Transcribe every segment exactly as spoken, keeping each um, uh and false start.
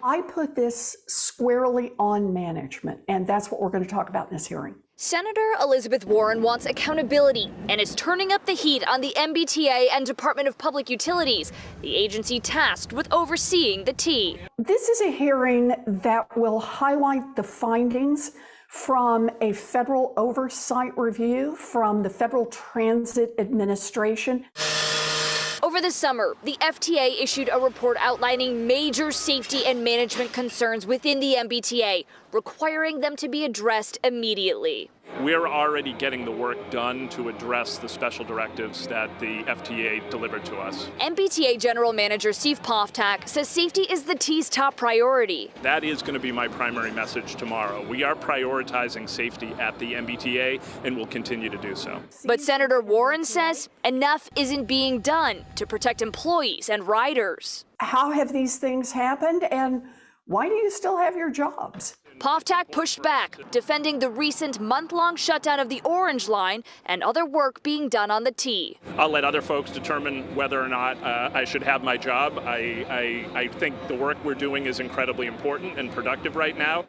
I put this squarely on management, and that's what we're going to talk about in this hearing. Senator Elizabeth Warren wants accountability and is turning up the heat on the M B T A and Department of Public Utilities, the agency tasked with overseeing the T. This is a hearing that will highlight the findings from a federal oversight review from the Federal Transit Administration. Over the summer, the F T A issued a report outlining major safety and management concerns within the M B T A, requiring them to be addressed immediately. We're already getting the work done to address the special directives that the F T A delivered to us. M B T A General Manager Steve Poftak says safety is the T's top priority. That is going to be my primary message tomorrow. We are prioritizing safety at the M B T A and will continue to do so. But Senator Warren says enough isn't being done to protect employees and riders. How have these things happened, and why do you still have your jobs? Poftak pushed back, defending the recent month-long shutdown of the Orange Line and other work being done on the T. I'll let other folks determine whether or not uh, I should have my job. I, I, I think the work we're doing is incredibly important and productive right now.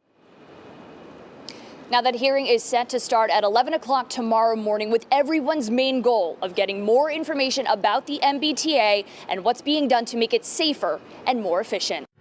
Now that hearing is set to start at eleven o'clock tomorrow morning, with everyone's main goal of getting more information about the M B T A and what's being done to make it safer and more efficient.